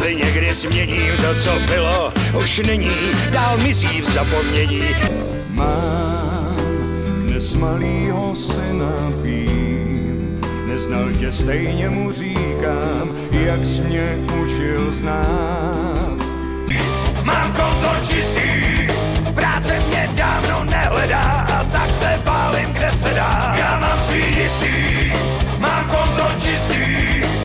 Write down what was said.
Jestli někdy změním to, co bylo, už není, dál mizí v zapomnění. Mám dnes malýho syna pím, neznal tě, stejně mu říkám, jak jsi mě učil znát. Mám konto čistý.